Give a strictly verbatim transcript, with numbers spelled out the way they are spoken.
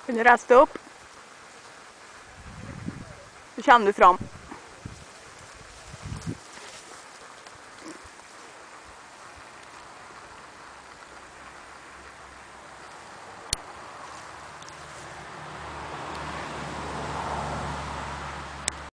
Kan du reise deg opp? Så kommer du fram.